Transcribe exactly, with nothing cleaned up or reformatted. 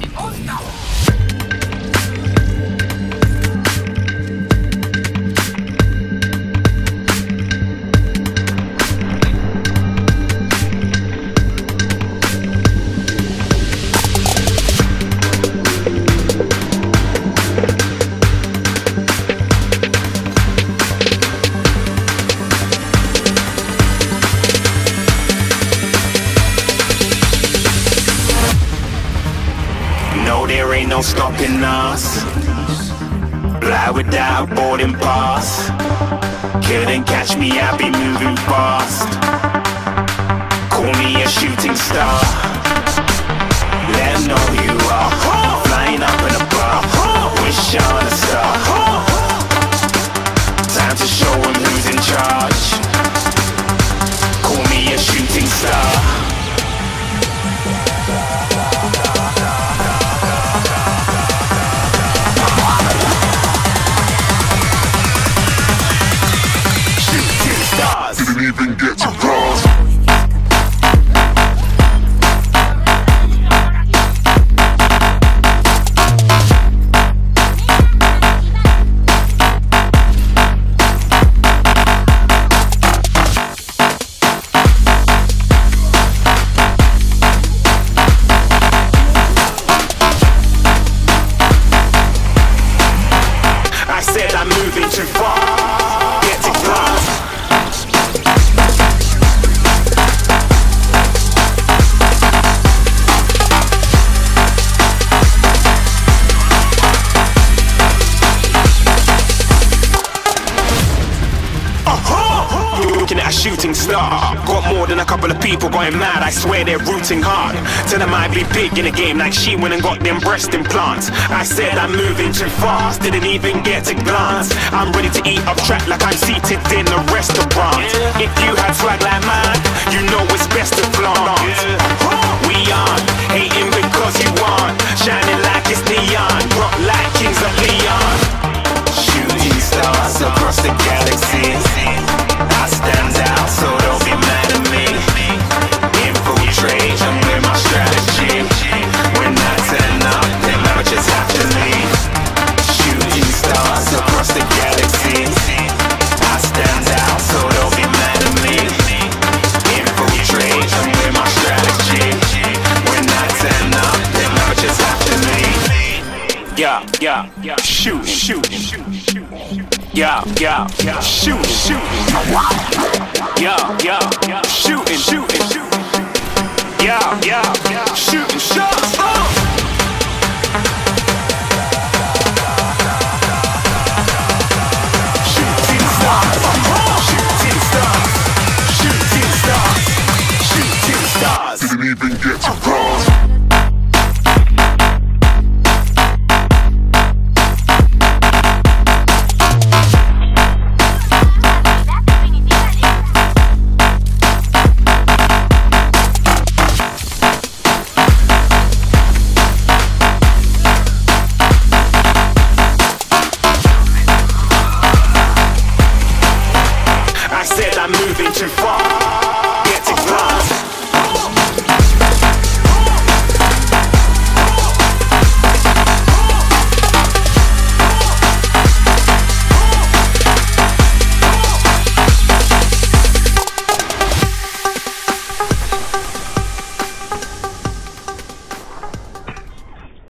No, there ain't no stopping us. Fly without a boarding pass. Couldn't catch me, I be moving fast. Call me a shooting star. Let 'em know who you are. Flying up in a bar. Wish on a star. Time to show 'em who's in charge. Call me a shooting star. Didn't even get to cross. I said I'm moving too far. Get to class. Looking at a shooting star. Got more than a couple of people going mad, I swear they're rooting hard. Tell them I be big in the game like she went and got them breast implants. I said I'm moving too fast, didn't even get to glance. I'm ready to eat up track like I'm seated in a restaurant. If you had swag like mine, you know it's best to flaunt. We aren't hating because you aren't shining like it's neon, rock like kings of Leon. Shooting stars across the galaxy. I stand out, so don't be mad at me. Infiltrate, I'm with my strategy. When I turn up, them amateurs have to leave. Shooting stars across the galaxy. I stand out, so don't be mad at me. Infiltrate, I'm with my strategy. When I turn up, them amateurs have to leave. Yeah, yeah, yeah. Shoot, shoot, shoot, shoot. Yeah, yeah, yeah. Shoot, shoot. Yeah, yeah, yeah. Shooting, shooting, shooting. Yeah, yeah, yeah. Shooting shots. Oh. Shooting stars. Shooting stars. Shooting stars. Shooting stars. Didn't even get to cross. I said I'm moving too far. Get to class.